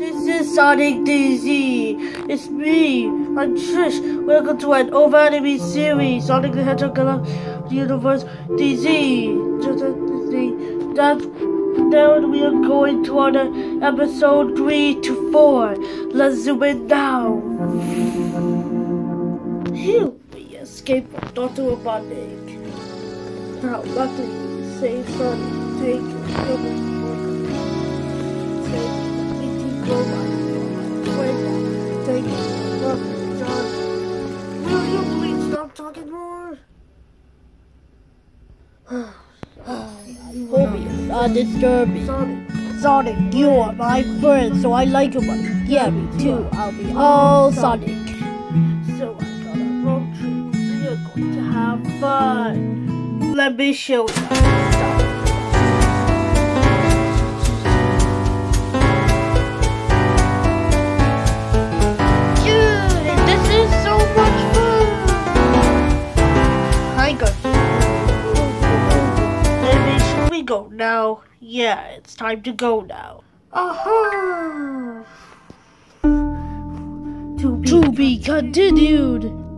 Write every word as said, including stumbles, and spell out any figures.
This is Sonic D Z. It's me. I'm Trish. Welcome to an over anime series, Sonic the Hedgehog Galactic Universe D Z. Just as Disney. That's now we are going to order episode three to four. Let's zoom in now. Phew, we escaped from Doctor Robotnik. Now, luckily, we saved Sonic. Take it. Take it. Robot. Wait, take it. Look, John. Will you please stop talking more? Homie, it's not disturbing. Sonic. Sonic, you are my friend, so I like you, buddy. Yeah, me too. I'll be all Sonic. So I got a road trip. We're going to have fun. Let me show you. Go now. Yeah, it's time to go now. Aha! To be, to be continued.